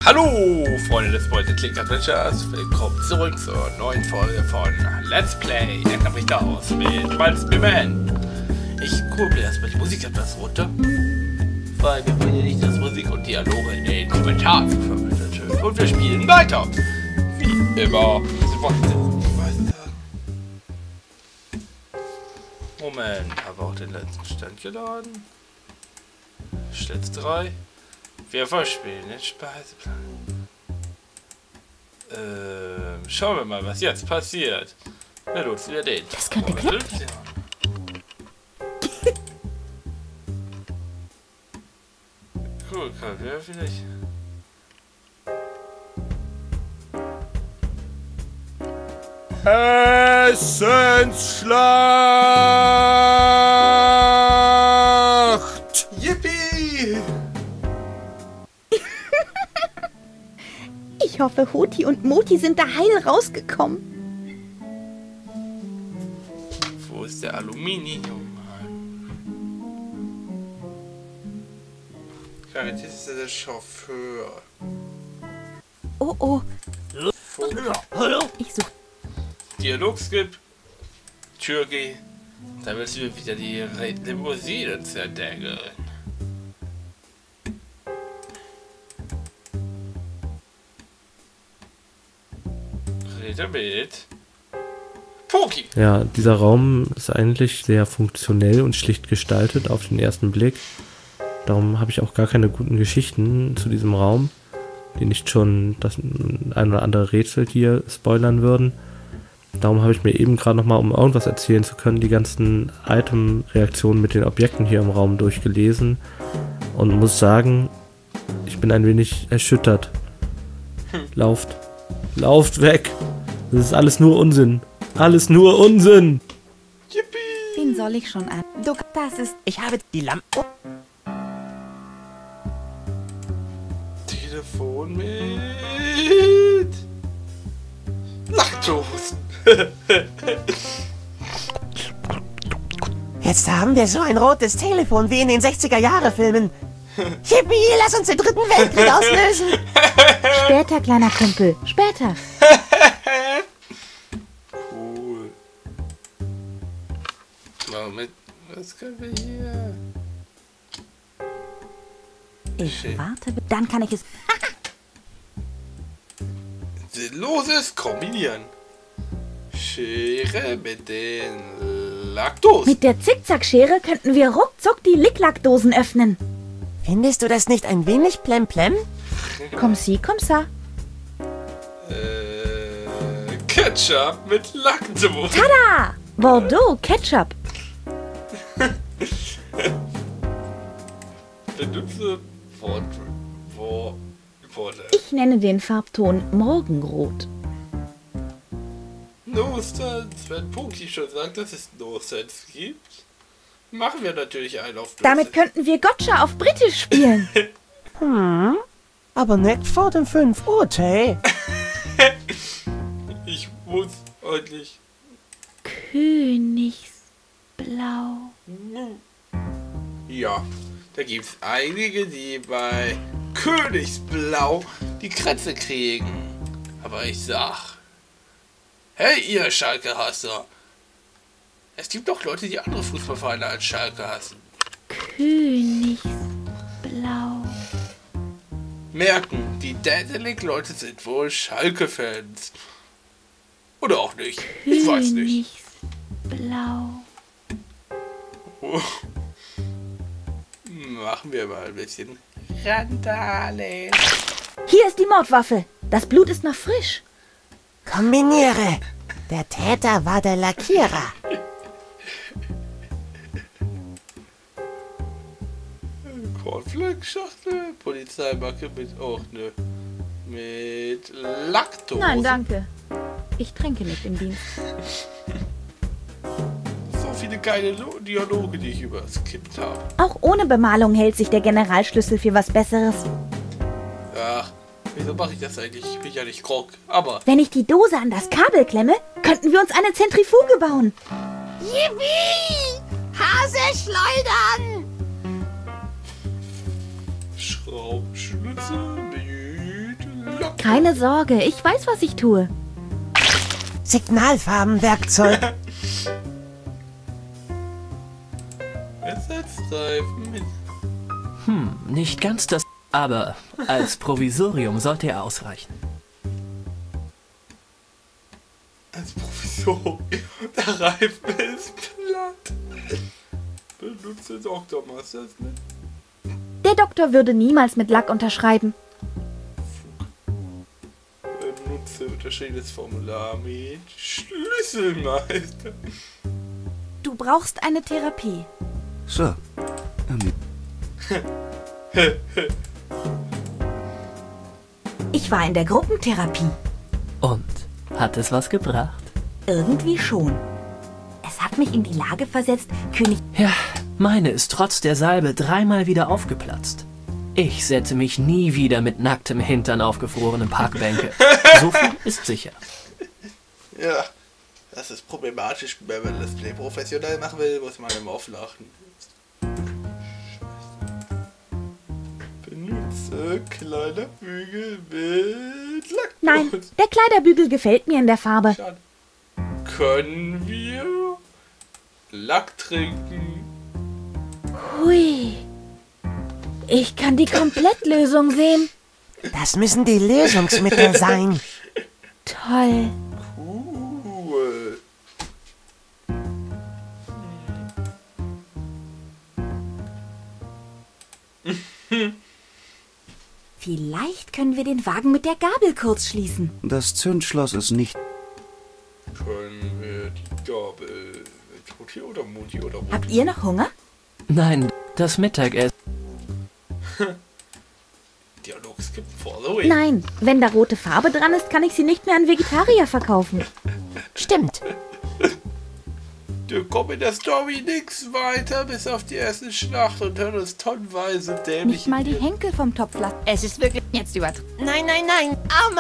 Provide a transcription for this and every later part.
Hallo Freunde des Point-and-Click Adventures, willkommen zurück zur neuen Folge von Let's Play Enter mich da aus mit Malzbeerman. Ich kurbel erstmal die Musik etwas runter, weil wir wollen ja nicht, dass Musik und Dialoge in den Kommentaren verwendet wird. Und wir spielen weiter. Wie immer. Moment, habe auch den letzten Stand geladen. Schlitz 3. Wir verspielen den Speiseplan. Schauen wir mal, was jetzt passiert. Benutzen wir den. Das könnte klappen. Cool, können wir vielleicht... Essensschlacht! Yippie! Ich hoffe, Hoti und Moti sind da heil rausgekommen. Wo ist der Aluminium? Garantiert ist der Chauffeur. Oh, oh. Hallo? Ich suche. Dialogskip. Türkei. Da müssen wir wieder die Limousine zerdengeln. Rede mit Poki. Ja, dieser Raum ist eigentlich sehr funktionell und schlicht gestaltet auf den ersten Blick. Darum habe ich auch gar keine guten Geschichten zu diesem Raum, die nicht schon das ein oder andere Rätsel hier spoilern würden. Darum habe ich mir eben gerade nochmal, um irgendwas erzählen zu können, die ganzen Item-Reaktionen mit den Objekten hier im Raum durchgelesen und muss sagen, ich bin ein wenig erschüttert. Lauft weg! Das ist alles nur Unsinn! Alles nur Unsinn! Yippie! Wen soll ich schon an? Du, das ist... Ich habe die Lampe. Telefon mit Laktosen. Jetzt haben wir so ein rotes Telefon wie in den 60er-Jahre-Filmen. Yippie, lass uns den dritten Weltkrieg auslösen. Später, kleiner Kumpel. Später. Cool. Moment, was können wir hier? Ich warte, dann kann ich es... Sinnloses Kombinieren. Schere mit den Laktosen. Mit der Zickzackschere könnten wir ruckzuck die Licklackdosen öffnen. Findest du das nicht ein wenig plemplem? Komm sie, komm sa. Ketchup mit Laktosen. Tada! Bordeaux Ketchup. Benutze Worte. Ich nenne den Farbton Morgenrot. No Sense. Wenn Poki schon sagt, dass es No Sense gibt, machen wir natürlich einen auf Blödsinn. Damit könnten wir Gotcha auf Britisch spielen. Aber nicht vor dem 5 Uhr Tee. Ich muss eigentlich... Königsblau. Ja, da gibt es einige, die bei Königsblau die Krätze kriegen. Aber ich sag, hey ihr Schalke-Hasser, es gibt doch Leute, die andere Fußballvereine als Schalke hassen. Königsblau. Merken, die Daedalic-Leute sind wohl Schalke-Fans. Oder auch nicht, ich weiß nicht. Königsblau. Oh. Machen wir mal ein bisschen Randale. Hier ist die Mordwaffe. Das Blut ist noch frisch. Kombiniere. Der Täter war der Lackierer. Cornflakes-Schachtel, Polizeimacke mit auch ne. Mit Laktose. Nein, danke. Ich trinke nicht im Dienst. So viele geile Dialoge, die ich überskippt habe. Auch ohne Bemalung hält sich der Generalschlüssel für was Besseres. Ach, wieso mache ich das eigentlich? Ich bin ja nicht Grog. Aber Wenn ich die Dose an das Kabel klemme, könnten wir uns eine Zentrifuge bauen. Yippie! Hase schleudern! Schraubenschlüssel mit Keine Sorge, ich weiß, was ich tue. Signalfarbenwerkzeug. Ersatzreifen mit... Nicht ganz das, aber als Provisorium sollte er ausreichen. Als Provisorium. Der Reifen ist platt. Benutze Dr. Masters nicht. Der Doktor würde niemals mit Lack unterschreiben. Benutze unterschriebenes Formular mit Schlüsselmeister. Du brauchst eine Therapie. So. Ich war in der Gruppentherapie. Und? Hat es was gebracht? Irgendwie schon. Es hat mich in die Lage versetzt, König... Ja, meine ist trotz der Salbe 3-mal wieder aufgeplatzt. Ich setze mich nie wieder mit nacktem Hintern auf gefrorene Parkbänke. So viel ist sicher. Ja, das ist problematisch, wenn man das Play professionell machen will, muss man immer auflachen. Benutze kleiner Bügel mit Lack. Nein, der Kleiderbügel gefällt mir in der Farbe. Schade. Können wir Lack trinken? Hui. Ich kann die Komplettlösung sehen. Das müssen die Lösungsmittel sein. Toll. Cool. Vielleicht können wir den Wagen mit der Gabel kurz schließen. Das Zündschloss ist nicht... Können wir die Gabel mit Mutti oder Mutti oder Mutti? Habt ihr noch Hunger? Nein, das Mittagessen. Dialogskip for the win. Nein, wenn da rote Farbe dran ist, kann ich sie nicht mehr an Vegetarier verkaufen. Stimmt. Wir kommen in der Story nix weiter, bis auf die erste Schlacht und hören uns tonnenweise dämlich. Nicht mal die Henkel vom Topf lassen. Es ist wirklich jetzt übertrieben. Nein, nein, nein. Aua.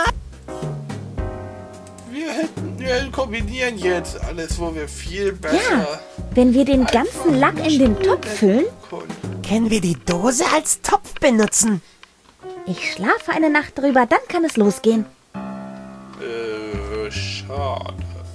Wir kombinieren jetzt alles, wo wir viel besser... Ja, wenn wir den ganzen Lack in den Topf füllen. Können wir die Dose als Topf benutzen? Ich schlafe eine Nacht drüber, dann kann es losgehen. Schade.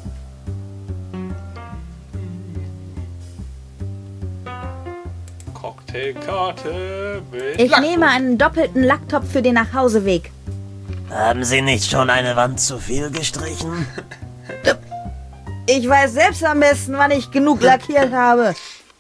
Cocktailkarte mit Ich Lack. nehme einen doppelten Lacktopf für den Nachhauseweg. Haben Sie nicht schon eine Wand zu viel gestrichen? Ich weiß selbst am besten, wann ich genug lackiert habe.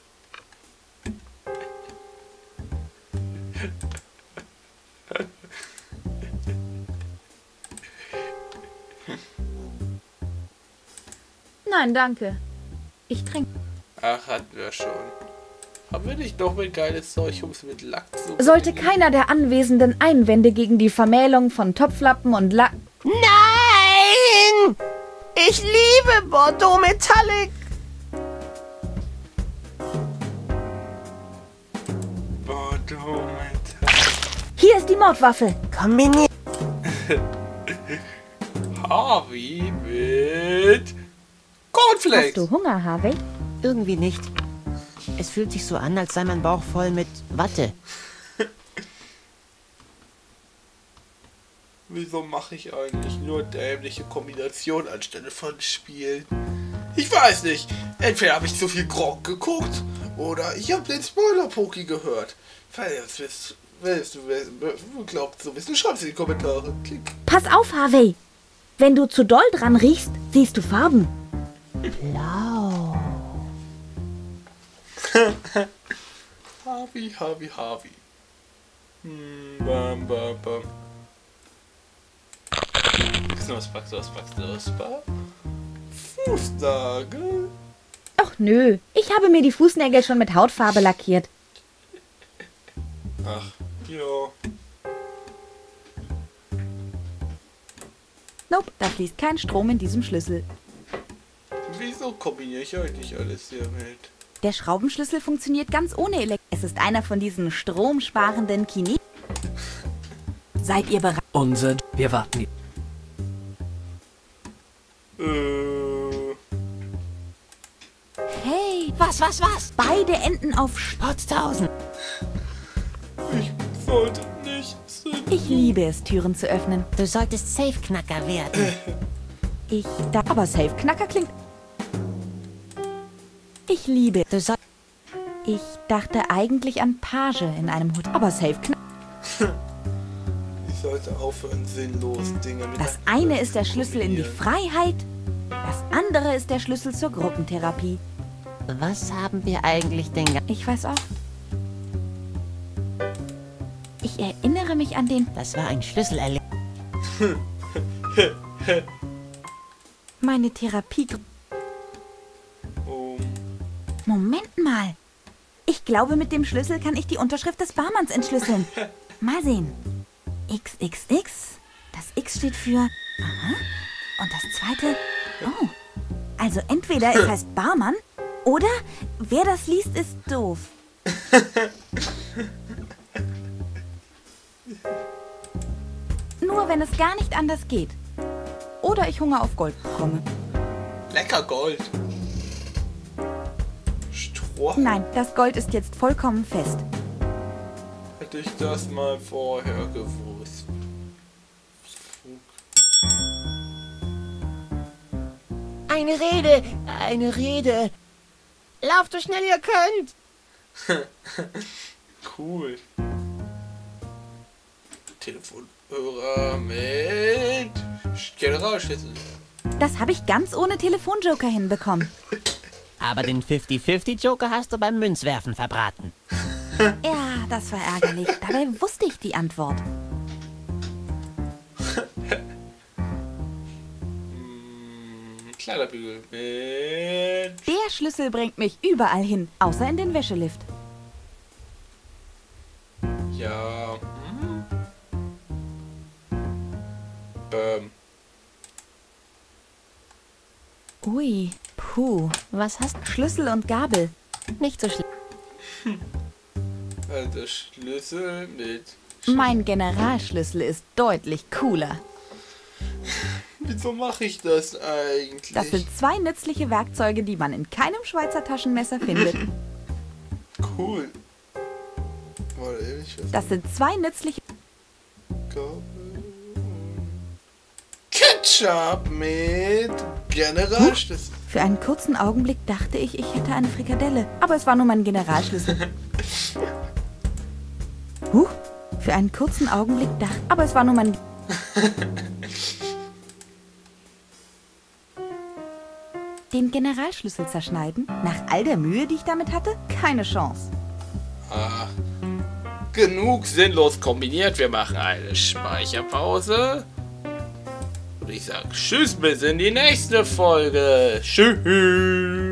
Nein, danke. Ich trinke. Ach, hatten wir schon. Haben wir nicht noch ein geiles Zeug, um es mit Lack zu... Sollte keiner der Anwesenden Einwände gegen die Vermählung von Topflappen und Lack... Nein! Ich liebe Bordeaux Metallic! Bordeaux Metallic. Hier ist die Mordwaffe. Kombiniert. Harvey mit... Hast Cornflakes. du Hunger, Harvey? Irgendwie nicht. Es fühlt sich so an, als sei mein Bauch voll mit Watte. Wieso mache ich eigentlich nur dämliche Kombinationen anstelle von Spielen? Ich weiß nicht. Entweder habe ich zu viel Grog geguckt oder ich habe den Spoiler-Poki gehört. Falls du glaubst zu wissen, schreib's in die Kommentare. Klick. Pass auf, Harvey. Wenn du zu doll dran riechst, siehst du Farben. Blau. Harvey. Bam, bam, bam. Knusper. Fußnagel. Ach nö, ich habe mir die Fußnägel schon mit Hautfarbe lackiert. Ach, ja. Nope, da fließt kein Strom in diesem Schlüssel. Wieso kombiniere ich eigentlich alles hier mit? Der Schraubenschlüssel funktioniert ganz ohne Elektrizität. Es ist einer von diesen stromsparenden Kine. Seid ihr bereit? Wir warten. Hey, Was? beide enden auf Potztausend. Ich sollte nicht sitzen. Ich liebe es, Türen zu öffnen. Du solltest Safe-Knacker werden. Aber Safe-Knacker klingt... Ich liebe... Ich dachte eigentlich an Page in einem Hotel. Aber Safe-Knacker... Ich sollte aufhören, sinnlos Dinge mit... Das eine ist der Schlüssel in die Freiheit, das andere ist der Schlüssel zur Gruppentherapie. Was haben wir eigentlich denn... Ich weiß auch. Ich erinnere mich an den... Das war ein Schlüsselerlebnis. Meine Therapie... Moment mal. Ich glaube, mit dem Schlüssel kann ich die Unterschrift des Barmanns entschlüsseln. Mal sehen. XXX. Das X steht für... Aha. Und das zweite... Oh. Also entweder es heißt Barmann oder wer das liest, ist doof. Nur wenn es gar nicht anders geht. Oder ich Hunger auf Gold bekomme. Lecker Gold. Stroh. Nein, das Gold ist jetzt vollkommen fest. Hätte ich das mal vorher gewusst. Eine Rede! Eine Rede! Lauft so schnell ihr könnt! Cool. Telefonhörer mit Generalschlüssel. Das habe ich ganz ohne Telefonjoker hinbekommen. Aber den 50-50-Joker hast du beim Münzwerfen verbraten. Ja, das war ärgerlich. Dabei wusste ich die Antwort. Kleiderbügel mit... Der Schlüssel bringt mich überall hin, außer in den Wäschelift. Ja. Ui, puh. Was hast du? Schlüssel und Gabel. Nicht so schlimm. Also Schlüssel mit... Mein Generalschlüssel ist deutlich cooler. Wieso mache ich das eigentlich? Das sind 2 nützliche Werkzeuge, die man in keinem Schweizer Taschenmesser findet. Cool. Warte, ehrlich, was? Das sind 2 nützliche... Ketchup mit Generalschlüssel. Für einen kurzen Augenblick dachte ich, ich hätte eine Frikadelle. Aber es war nur mein Generalschlüssel. Huch, für einen kurzen Augenblick dachte... Aber es war nur mein... Den Generalschlüssel zerschneiden? Nach all der Mühe, die ich damit hatte? Keine Chance. Ah, genug sinnlos kombiniert. Wir machen eine Speicherpause. Und ich sage Tschüss, bis in die nächste Folge. Tschüss.